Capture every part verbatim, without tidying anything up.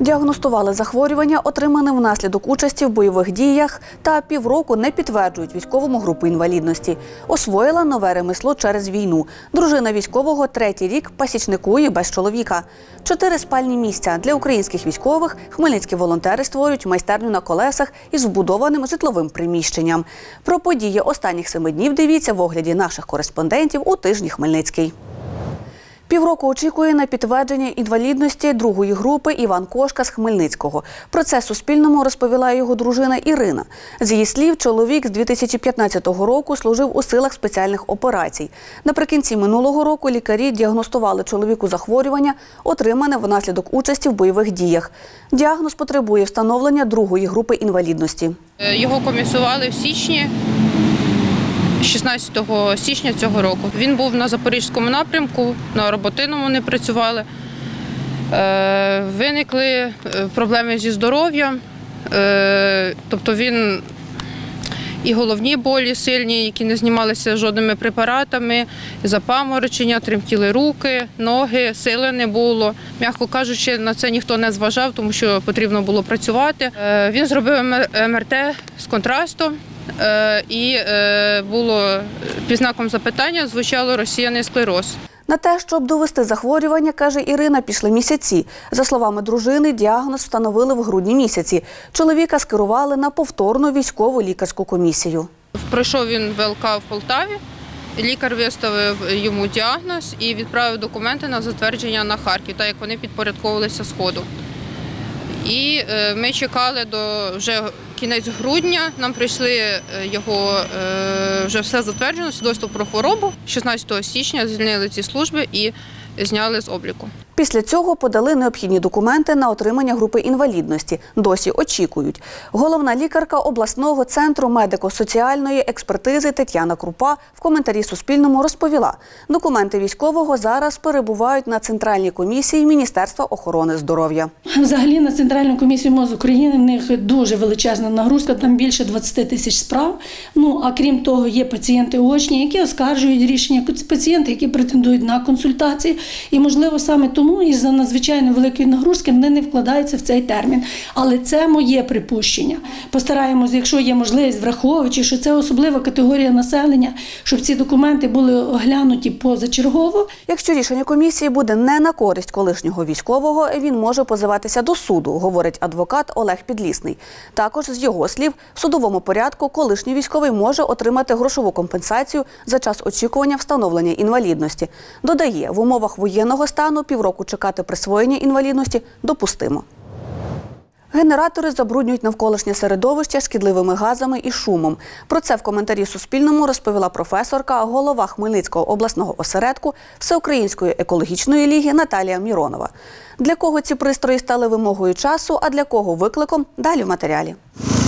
Діагностували захворювання, отримане внаслідок участі в бойових діях, та півроку не підтверджують військовому групу інвалідності. Освоїла нове ремесло через війну. Дружина військового третій рік пасічникує без чоловіка. Чотири спальні місця для українських військових хмельницькі волонтери створюють майстерню на колесах із вбудованим житловим приміщенням. Про події останніх семи днів дивіться в огляді наших кореспондентів у тижні Хмельницький. Півроку очікує на підтвердження інвалідності другої групи Іван Кошка з Хмельницького. Про це Суспільному розповіла його дружина Ірина. З її слів, чоловік з дві тисячі п'ятнадцятого року служив у силах спеціальних операцій. Наприкінці минулого року лікарі діагностували чоловіку захворювання, отримане внаслідок участі в бойових діях. Діагноз потребує встановлення другої групи інвалідності. Його комісували в січні. шістнадцятого січня цього року. Він був на Запорізькому напрямку, на Роботиному не працювали. Е, виникли проблеми зі здоров'ям, е, тобто він і головні болі сильні, які не знімалися жодними препаратами, запаморочення, тремтіли руки, ноги, сили не було. М'яко кажучи, на це ніхто не зважав, тому що потрібно було працювати. Е, він зробив ем ер те з контрастом. І було під знаком запитання звучало «розсіяний склероз». На те, щоб довести захворювання, каже Ірина, пішли місяці. За словами дружини, діагноз встановили в грудні місяці. Чоловіка скерували на повторну військову лікарську комісію. Пройшов він ВЛК в Полтаві, лікар виставив йому діагноз і відправив документи на затвердження на Харків, так як вони підпорядковувалися Сходу. І ми чекали до вже кінець грудня, нам прийшли його, вже все затверджено, свідоцтво про хворобу. шістнадцятого січня звільнили ці служби і зняли з обліку. Після цього подали необхідні документи на отримання групи інвалідності. Досі очікують. Головна лікарка обласного центру медико-соціальної експертизи Тетяна Крупа в коментарі Суспільному розповіла, документи військового зараз перебувають на Центральній комісії Міністерства охорони здоров'я. Взагалі на Центральну комісію МОЗ України в них дуже величезна нагрузка, там більше двадцяти тисяч справ. Ну, а крім того, є пацієнти очні, які оскаржують рішення, пацієнти, які претендують на консультації. І, можливо, саме тому Тому із-за надзвичайно великої нагрузки вони не вкладаються в цей термін. Але це моє припущення. Постараємось, якщо є можливість, враховуючи, що це особлива категорія населення, щоб ці документи були оглянуті позачергово. Якщо рішення комісії буде не на користь колишнього військового, він може позиватися до суду, говорить адвокат Олег Підлісний. Також, з його слів, в судовому порядку колишній військовий може отримати грошову компенсацію за час очікування встановлення інвалідності. Додає, в умовах воєнного стану півроку чекати присвоєння інвалідності допустимо. Генератори забруднюють навколишнє середовище шкідливими газами і шумом. Про це в коментарі Суспільному розповіла професорка, голова Хмельницького обласного осередку Всеукраїнської екологічної ліги Наталія Міронова. Для кого ці пристрої стали вимогою часу, а для кого викликом – далі в матеріалі.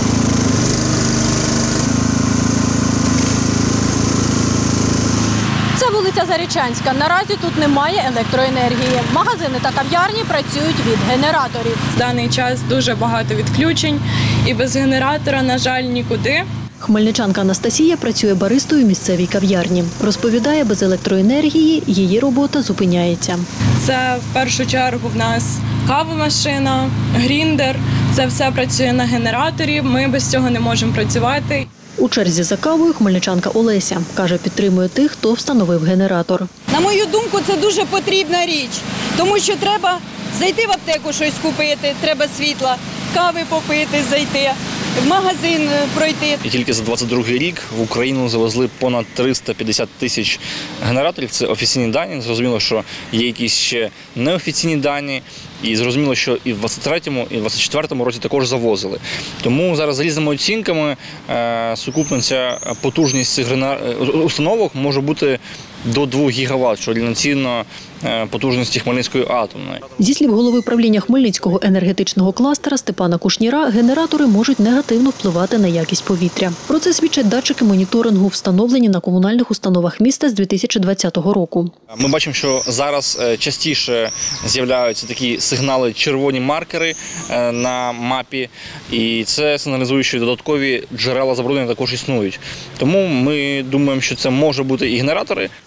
Це вулиця Зарічанська. Наразі тут немає електроенергії. Магазини та кав'ярні працюють від генераторів. В даний час дуже багато відключень і без генератора, на жаль, нікуди. Хмельничанка Анастасія працює баристою в місцевій кав'ярні. Розповідає, без електроенергії її робота зупиняється. Це в першу чергу в нас кавомашина, гріндер. Це все працює на генераторі, ми без цього не можемо працювати. У черзі за кавою хмельничанка Олеся. Каже, підтримує тих, хто встановив генератор. На мою думку, це дуже потрібна річ, тому що треба зайти в аптеку щось купити, треба світла, кави попити, зайти, в магазин пройти. І тільки за двадцять другий рік в Україну завезли понад триста п'ятдесят тисяч генераторів. Це офіційні дані. Зрозуміло, що є якісь ще неофіційні дані. І зрозуміло, що і в двадцять третьому, і в двадцять четвертому році також завозили. Тому зараз за різними оцінками сукупна ця потужність цих установок може бути до двох гігават, що рівноцінно потужності Хмельницької атомної. Зі слів голови правління Хмельницького енергетичного кластера Степана Кушніра, генератори можуть негативно впливати на якість повітря. Про це свідчать датчики моніторингу, встановлені на комунальних установах міста з дві тисячі двадцятого року. Ми бачимо, що зараз частіше з'являються такі сигнали, червоні маркери на мапі, і це сигналізує, що додаткові джерела забруднення також існують. Тому ми думаємо, що це може бути і генератори.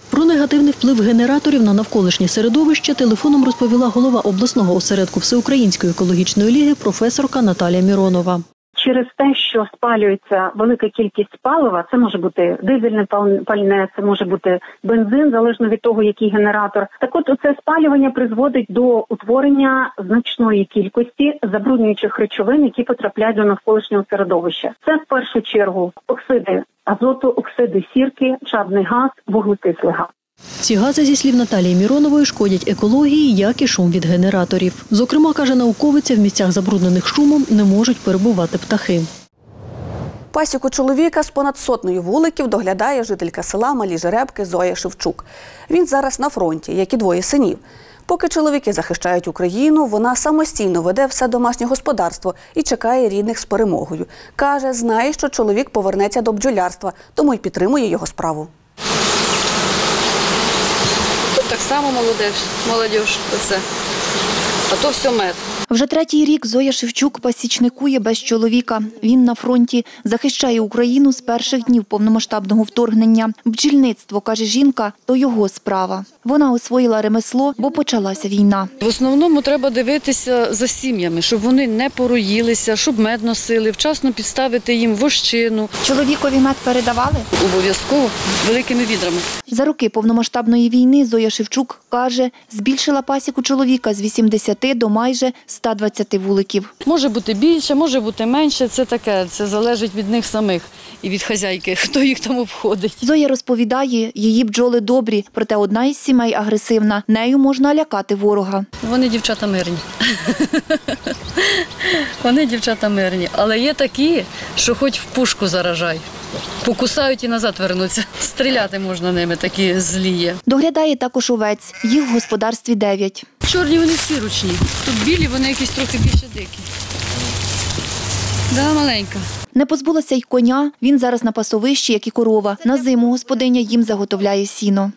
Про негативний вплив генераторів на навколишнє середовище телефоном розповіла голова обласного осередку Всеукраїнської екологічної ліги професорка Наталія Міронова. Через те, що спалюється велика кількість палива, це може бути дизельне пальне, це може бути бензин, залежно від того, який генератор. Так от, це спалювання призводить до утворення значної кількості забруднюючих речовин, які потрапляють до навколишнього середовища. Це в першу чергу оксиди азоту, оксиди сірки, чадний газ, вуглекислий газ. Ці гази, зі слів Наталії Міронової, шкодять екології, як і шум від генераторів. Зокрема, каже науковиця, в місцях, забруднених шумом, не можуть перебувати птахи. Пасіку чоловіка з понад сотнею вуликів доглядає жителька села Малі Жеребки Зоя Шевчук. Він зараз на фронті, як і двоє синів. Поки чоловіки захищають Україну, вона самостійно веде все домашнє господарство і чекає рідних з перемогою. Каже, знає, що чоловік повернеться до бджолярства, тому й підтримує його справу. Так само молодеж, молодіж, це. А то все мед. Вже третій рік Зоя Шевчук пасічникує без чоловіка. Він на фронті, захищає Україну з перших днів повномасштабного вторгнення. Бджільництво, каже жінка, то його справа. Вона освоїла ремесло, бо почалася війна. В основному треба дивитися за сім'ями, щоб вони не пороїлися, щоб мед носили, вчасно підставити їм вощину. Чоловікові мед передавали? Обов'язково, великими відрами. За роки повномасштабної війни Зоя Шевчук, каже, збільшила пасіку чоловіка з вісімдесяти до майже ста двадцяти вуликів. Може бути більше, може бути менше, це таке, це залежить від них самих і від хазяйки, хто їх там обходить. Зоя розповідає, її бджоли добрі, проте одна із сімей агресивна, нею можна лякати ворога. Вони дівчата мирні. Вони дівчата мирні, але є такі, що хоч в пушку заражай. Покусають і назад вернуться. Стріляти можна ними, такі злі є. Доглядає також овець, їх в господарстві дев'ять. Чорні вони всі ручні. Тут білі, вони якісь трохи більше дикі. Да, маленька. Не позбулася й коня, він зараз на пасовищі, як і корова. На зиму господиня їм заготовляє сіно.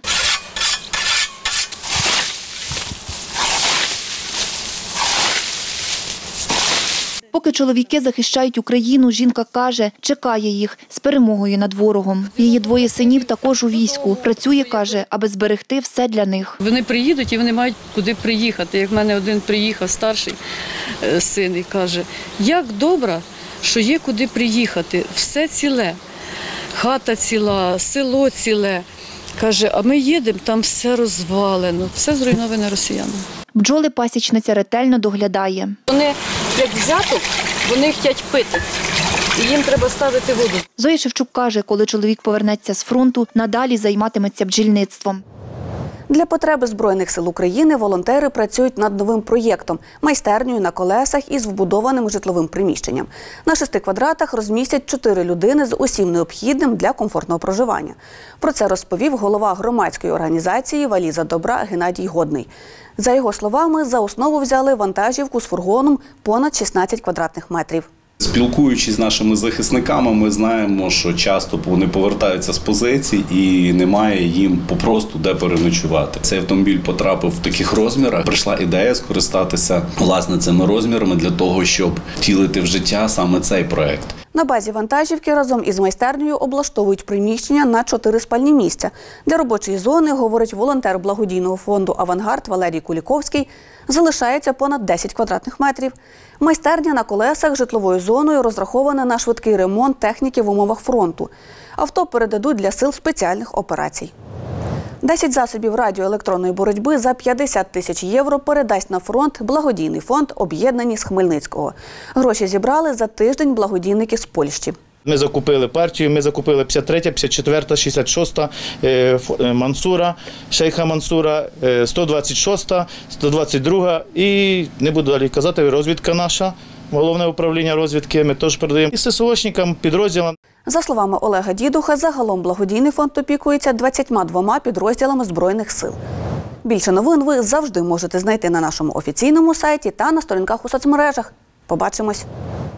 Поки чоловіки захищають Україну, жінка каже, чекає їх з перемогою над ворогом. Її двоє синів також у війську. Працює, каже, аби зберегти все для них. Вони приїдуть і вони мають куди приїхати. Як в мене один приїхав, старший син, і каже, як добре, що є куди приїхати. Все ціле. Хата ціла, село ціле. Каже, а ми їдемо, там все розвалено, все зруйноване росіянами. Бджоли пасічниця ретельно доглядає. Вони, як взяток, вони хочуть пити. І їм треба ставити воду. Зоя Шевчук каже, коли чоловік повернеться з фронту, надалі займатиметься бджільництвом. Для потреби Збройних сил України волонтери працюють над новим проєктом – майстернею на колесах із вбудованим житловим приміщенням. На шести квадратах розмістять чотири людини з усім необхідним для комфортного проживання. Про це розповів голова громадської організації «Валіза добра» Геннадій Годний. За його словами, за основу взяли вантажівку з фургоном понад шістнадцять квадратних метрів. Спілкуючись з нашими захисниками, ми знаємо, що часто вони повертаються з позицій і немає їм попросту де переночувати. Цей автомобіль потрапив в таких розмірах. Прийшла ідея скористатися власне цими розмірами для того, щоб втілити в життя саме цей проект. На базі вантажівки разом із майстернею облаштовують приміщення на чотири спальні місця. Для робочої зони, говорить волонтер благодійного фонду «Авангард» Валерій Куліковський, залишається понад десять квадратних метрів. Майстерня на колесах житловою зоною розрахована на швидкий ремонт техніки в умовах фронту. Авто передадуть для сил спеціальних операцій. десять засобів радіоелектронної боротьби за п'ятдесят тисяч євро передасть на фронт благодійний фонд «Об'єднані» з Хмельницького. Гроші зібрали за тиждень благодійники з Польщі. Ми закупили партію, ми закупили п'ятдесят третя, п'ятдесят четверта, шістдесят шоста Мансура, Шейха Мансура, сто двадцять шоста, сто двадцять друга і, не буду далі казати, розвідка наша, головне управління розвідки, ми теж передаємо і ССОшникам, підрозділам. За словами Олега Дідуха, загалом благодійний фонд опікується двадцятьма двома підрозділами Збройних сил. Більше новин ви завжди можете знайти на нашому офіційному сайті та на сторінках у соцмережах. Побачимось!